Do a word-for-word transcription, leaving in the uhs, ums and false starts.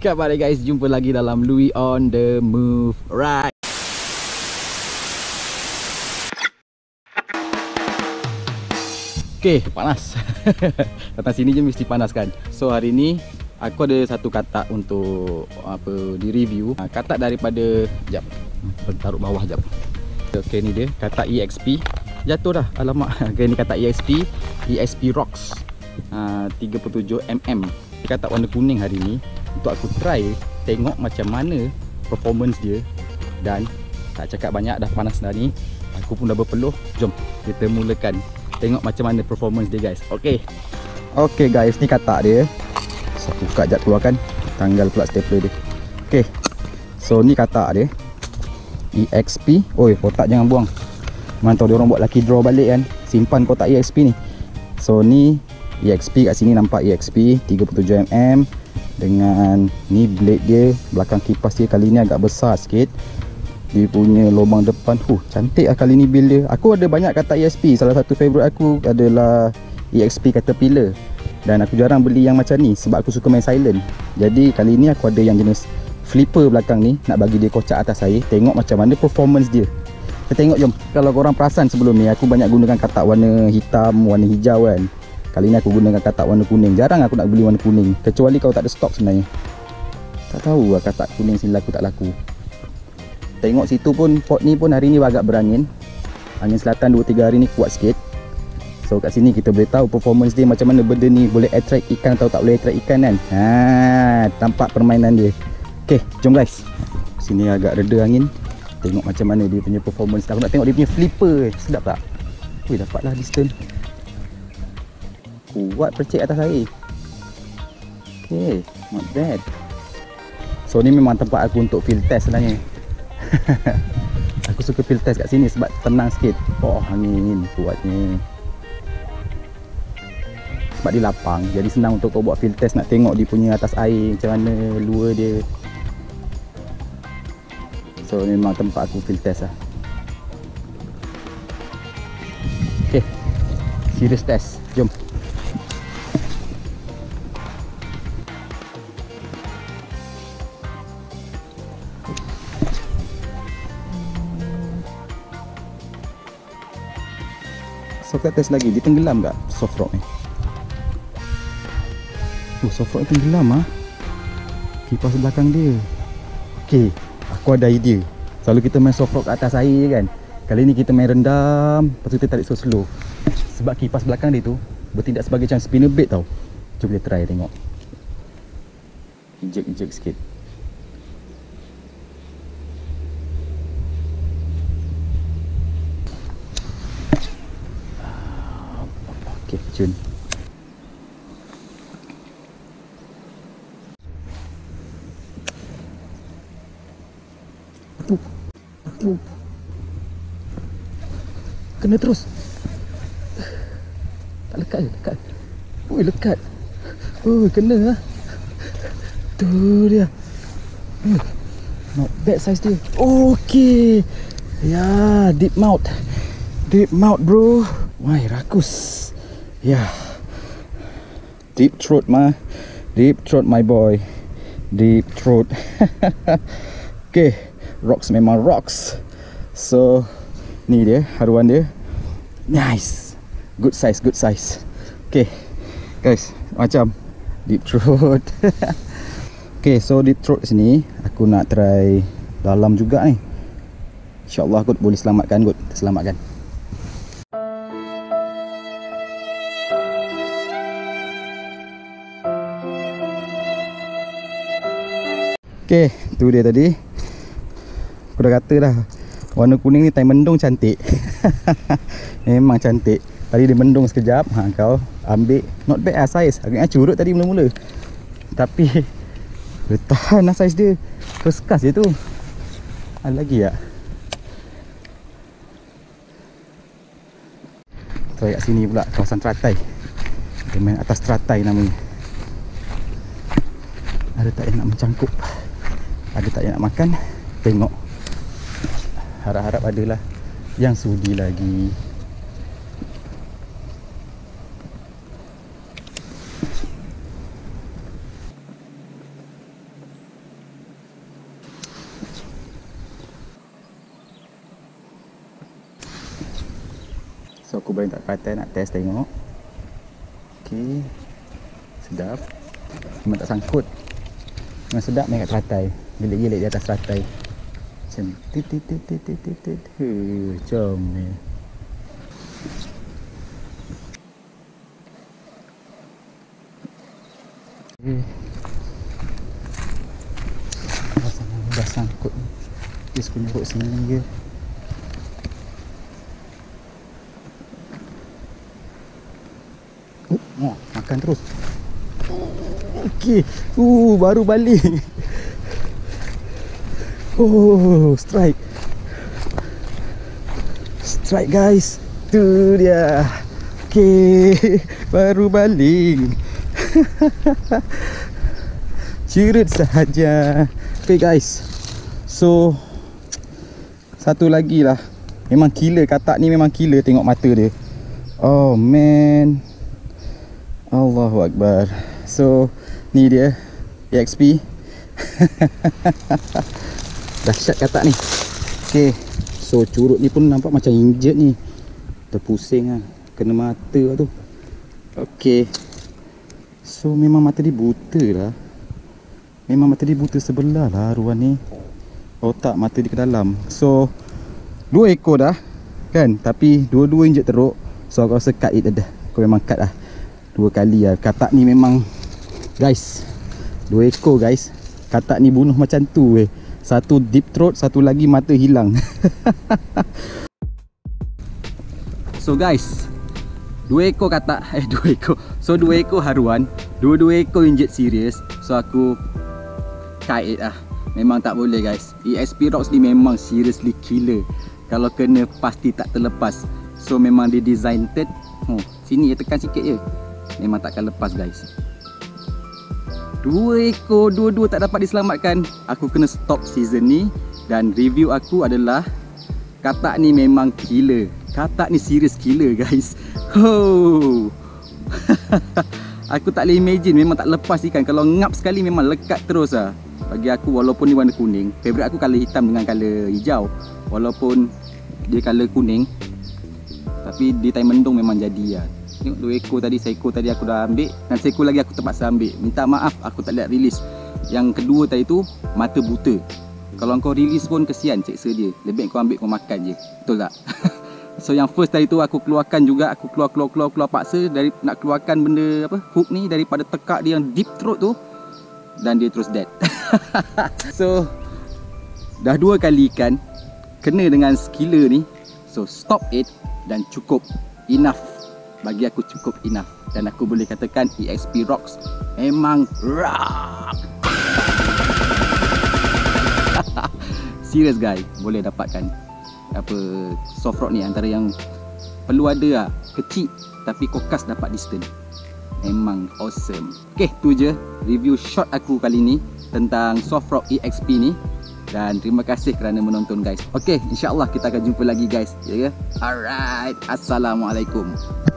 Khabar guys, jumpa lagi dalam Louis on the Move. Right. Okay, panas. Datang sini je mesti panas kan. So hari ni aku ada satu katak untuk apa di review. Katak daripada jap. Taruh bawah jap. Okay, ni dia katak E X P. Jatuh dah. Alamak. Okay, ni katak E X P. E X P Rocks. Uh, tiga puluh tujuh milimeter. Katak warna kuning hari ni untuk aku try tengok macam mana performance dia. Dan tak cakap banyak, dah panas dah ni. Aku pun dah berpeluh. Jom kita mulakan tengok macam mana performance dia guys. Okay. Okay guys, ni katak dia. Saya buka jap keluarkan. Tanggal pula stapler dia. Okay. So ni katak dia E X P. Oi, kotak jangan buang. Mana tahu dia orang buat lucky draw balik kan. Simpan kotak E X P ni. So ni E X P kat sini nampak E X P tiga puluh tujuh milimeter. Dengan ni blade dia, belakang kipas dia kali ni agak besar sikit. Dia punya lubang depan, huh, cantik lah kali ni build dia. Aku ada banyak katak E X P. Salah satu favourite aku adalah E X P Caterpillar. Dan aku jarang beli yang macam ni sebab aku suka main silent. Jadi kali ni aku ada yang jenis flipper belakang ni. Nak bagi dia kocak atas air. Tengok macam mana performance dia. Kita tengok jom. Kalau korang perasan sebelum ni aku banyak gunakan katak warna hitam, warna hijau kan. Kali ni aku gunakan katak warna kuning. Jarang aku nak beli warna kuning, kecuali kalau tak ada stok sebenarnya. Tak tahu lah katak kuning sini laku tak laku. Tengok situ pun, pot ni pun hari ni agak berangin. Angin selatan dua tiga hari ni kuat sikit. So kat sini kita boleh tahu performance dia macam mana benda ni boleh attract ikan atau tak boleh attract ikan kan. Haa, tampak permainan dia. Okay, jom guys. Sini agak reda angin. Tengok macam mana dia punya performance. Aku nak tengok dia punya flipper. Sedap tak? Wih, dapatlah distance. Kuat percik atas air. Okay, not bad. So ni memang tempat aku untuk field test sebenarnya. Aku suka field test kat sini sebab tenang sikit. Oh, angin kuatnya. Sebab dia lapang, jadi senang untuk kau buat field test. Nak tengok dia punya atas air macam mana lure dia. So ni memang tempat aku field test lah. Okay, serious test. Jom. So kita test lagi, dia tenggelam tak soft rock ni? Oh, soft rock ni tenggelam ah. Kipas belakang dia. Okay, aku ada idea. Selalu kita main soft rock kat atas air kan. Kali ni kita main rendam, lepas tu kita tarik slow-slow. Sebab kipas belakang dia tu bertindak sebagai macam spinner bait tau. Cuba kita try tengok. Injek-injek sikit. Okay, cun. Uh, uh. Kena terus. Tak lekat je, lekat. Ui, lekat. Ui, kena lah. Tu dia. Uh, not bad size dia. Okay. Ya, deep mouth. Deep mouth bro. Wah, rakus. Ya, yeah. Deep throat mah. Deep throat my boy. Deep throat. Okay, rocks memang rocks. So ni dia haruan dia. Nice. Good size, good size. Okay guys, macam deep throat. Okay, so deep throat sini aku nak try dalam juga ni. InsyaAllah kot boleh selamatkan kot. Selamatkan. Okay, tu dia tadi. Aku dah kata dah, warna kuning ni time mendung cantik. Memang cantik. Tadi dia mendung sekejap, ha, kau ambil. Not bad lah size. Agaknya curut tadi mula-mula, tapi bertahan lah size dia. First class je tu. Ada lagi tak? Try kat sini pula, kawasan teratai. Dia main atas teratai namanya. Ada tak yang nak mencangkup? Ada tak yang nak makan? Tengok. Harap-harap adalah yang sudi lagi. So aku boleh tak patai nak test tengok. Okey. Sedap. Memang tak sangkut. Memang sedap main kat teratai. Gelik-gelik di atas teratai. Macam tit tit tit tit tit tit tit. Huh, comel. Eh. Rasanya dah sangkut ni. Just punya hok sini je. Oh, makan terus. Okey. Uh, baru balik. Oh, strike. Strike guys. Tu dia. Okey, baru balik. Curut sahaja. Okay guys. So satu lagi lah. Memang killer katak ni, memang killer tengok mata dia. Oh man. Allahu Akbar. So ni dia E X P. Dahsyat katak ni. Okay. So curut ni pun nampak macam injet ni. Terpusing lah. Kena mata lah tu. Okay. So memang mata dia buta lah. Memang mata dia buta sebelah lah ruan ni. Otak mata dia ke dalam. So dua ekor dah kan. Tapi dua-dua injet teruk. So aku rasa cut it dah. Aku memang cut lah dua kali lah. Katak ni memang guys, dua ekor guys. Katak ni bunuh macam tu weh. Satu deep throat, satu lagi mata hilang. So guys, dua ekor katak, eh dua ekor. So dua ekor haruan, dua-dua ekor injet serius. So aku kait lah. Memang tak boleh guys. E X P Rocks ni memang seriously killer. Kalau kena pasti tak terlepas. So memang dia design third. Oh, sini ya, tekan sikit je. Memang takkan lepas guys. Dua ekor, dua-dua tak dapat diselamatkan. Aku kena stop season ni. Dan review aku adalah katak ni memang killer. Katak ni serius killer guys. Oh. Aku tak boleh imagine. Memang tak lepas ikan. Kalau ngap sekali memang lekat terus lah. Bagi aku walaupun ni warna kuning, favourite aku colour hitam dengan colour hijau. Walaupun dia colour kuning, tapi di time mendung memang jadi lah. Tengok dua ekor tadi, seekor tadi aku dah ambil. Dan seekor lagi aku terpaksa ambil. Minta maaf aku tak lihat release. Yang kedua tadi tu mata buta. Kalau kau release pun kesian seksa dia. Lebih kau ambil kau makan je. Betul tak? So yang first tadi tu aku keluarkan juga. Aku keluar keluar keluar keluar paksa dari nak keluarkan benda apa hook ni daripada tekak dia yang deep throat tu. Dan dia terus dead. So dah dua kali ikan kena dengan skiller ni. So stop it. Dan cukup enough. Bagi aku cukup enough. Dan aku boleh katakan E X P Rocks memang rock. Serious guys, boleh dapatkan apa soft rock ni antara yang perlu ada lah. Kecil tapi kokas dapat distance. Memang awesome. Okay, tu je review short aku kali ni tentang soft rock E X P ni. Dan terima kasih kerana menonton guys. Okay, insyaAllah kita akan jumpa lagi guys. Ya ke? Alright, Assalamualaikum.